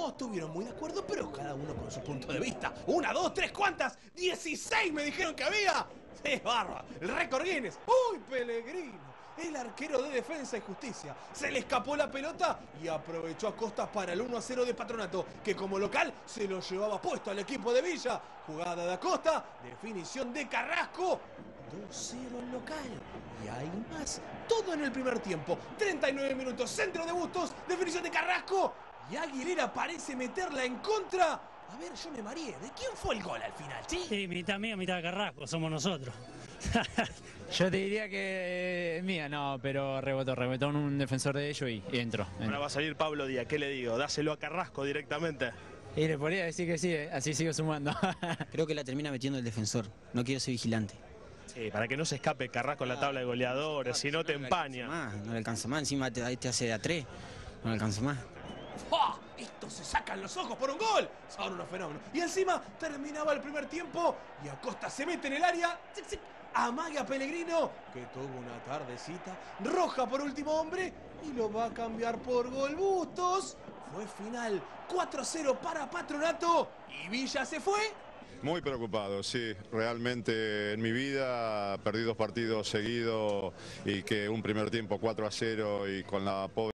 No estuvieron muy de acuerdo, pero cada uno con su punto de vista. Una, dos, tres, ¿cuántas? 16 me dijeron que había. ¡Sí, barba! El récord Guinness. ¡Uy, Pellegrino! El arquero de Defensa y Justicia. Se le escapó la pelota y aprovechó Acosta para el 1-0 de Patronato, que como local se lo llevaba puesto al equipo de Villa. Jugada de Acosta, definición de Carrasco. 2-0 en local. Y hay más. Todo en el primer tiempo. 39 minutos, centro de Bustos, definición de Carrasco. Y Aguilera parece meterla en contra. A ver, yo me mareé. ¿De quién fue el gol al final, sí? Sí, mitad mía, mitad Carrasco, somos nosotros. Yo te diría que es mía, no, pero rebotó en un defensor de ellos y entró. Ahora va a salir Pablo Díaz, ¿qué le digo? Dáselo a Carrasco directamente. Y le podría decir que sí, así sigo sumando. Creo que la termina metiendo el defensor, no quiero ser vigilante. Sí, para que no se escape Carrasco en la tabla de goleadores, si no te empaña. No le alcanza más, encima te hace de a 3, no le alcanza más. ¡Oh! Estos se sacan los ojos por un gol. Son unos fenómenos. Y encima terminaba el primer tiempo y Acosta se mete en el área. ¡Zic, zic! Amaga a Pellegrino, que tuvo una tardecita. Roja por último hombre y lo va a cambiar por gol. Bustos. Fue final 4-0 para Patronato y Villa se fue. Muy preocupado, sí. Realmente en mi vida perdí 2 partidos seguidos y que un primer tiempo 4-0 y con la pobre